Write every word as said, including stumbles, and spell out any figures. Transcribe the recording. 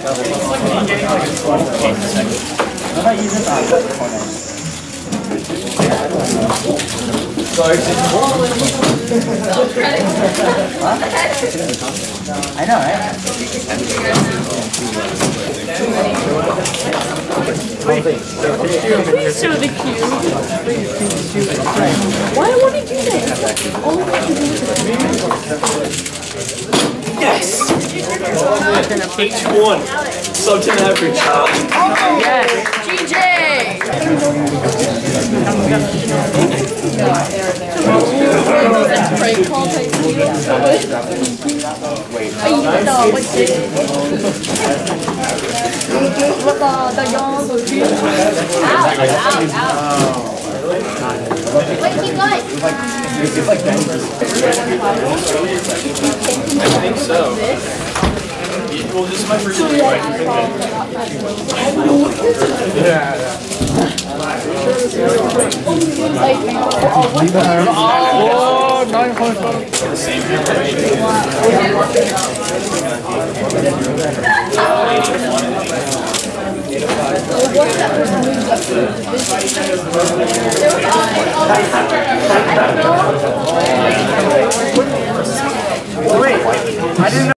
I know, right? Please show the cue. Why won't he do that? All we have to do is Yes! H one. Sub ten average. yes! G J! That's prank call type video. Wait, no, what's it? What the, the young, the cute? Out, out, out. Wait, keep going. It's like that. I think so. Well, this is my first year. Yeah. Oh, nine point five. The same here. Wait, I didn't know.